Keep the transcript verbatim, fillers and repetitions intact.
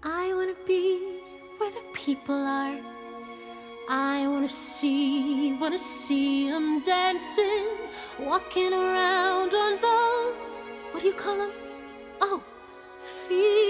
I wanna be where the people are. I wanna see, wanna see them dancing, walking around on those, what do you call them? Oh, feet.